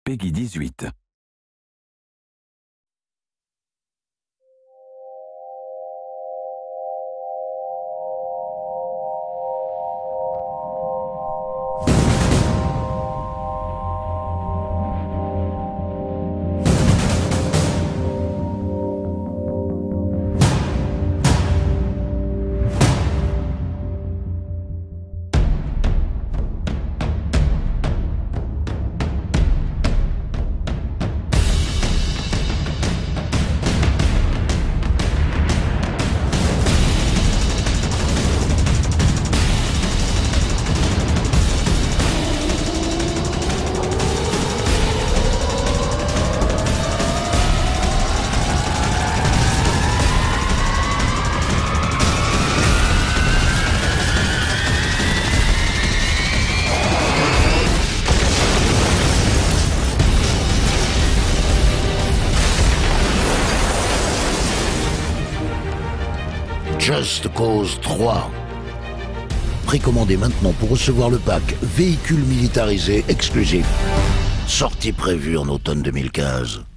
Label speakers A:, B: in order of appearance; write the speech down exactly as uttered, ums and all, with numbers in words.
A: Peggy dix-huit.
B: Just Cause trois. Précommandez maintenant pour recevoir le pack Véhicule militarisé exclusif. Sortie prévue en automne deux mille quinze.